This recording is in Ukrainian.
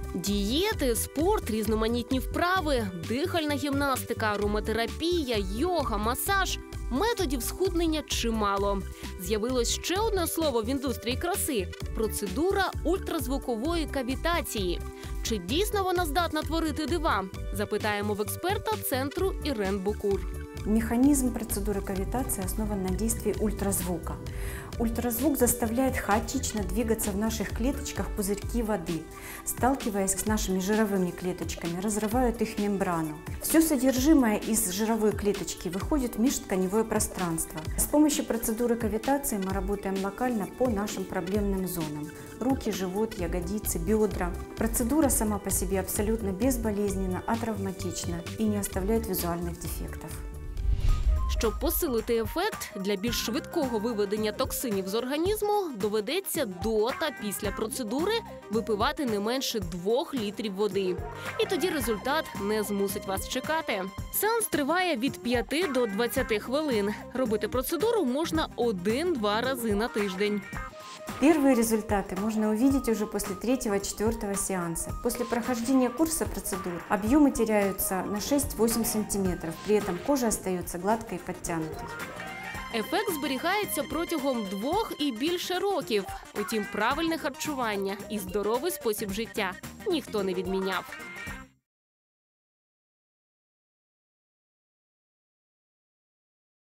Дієти, спорт, різноманітні вправи, дихальна гімнастика, ароматерапія, йога, масаж. Методів схуднення чимало. З'явилось ще одне слово в індустрії краси – процедура ультразвукової кавітації. Чи дійсно вона здатна творити дива? Запитаємо в експерта центру Ірен Букур. Механизм процедуры кавитации основан на действии ультразвука. Ультразвук заставляет хаотично двигаться в наших клеточках пузырьки воды. Сталкиваясь с нашими жировыми клеточками, разрывают их мембрану. Все содержимое из жировой клеточки выходит в межтканевое пространство. С помощью процедуры кавитации мы работаем локально по нашим проблемным зонам. Руки, живот, ягодицы, бедра. Процедура сама по себе абсолютно безболезненна, атравматична и не оставляет визуальных дефектов. Щоб посилити ефект, для більш швидкого виведення токсинів з організму доведеться до та після процедури випивати не менше 2 літрів води. І тоді результат не змусить вас чекати. Сеанс триває від 5 до 20 хвилин. Робити процедуру можна 1-2 рази на тиждень. Первые результаты можно увидеть уже после 3-4 сеанса. После прохождения курса процедур объемы теряются на 6-8 см, при этом кожа остается гладкой и подтянутой. Ефект зберігається протягом 2 і більше років. Утім, правильне харчування і здоровий спосіб життя ніхто не відміняв.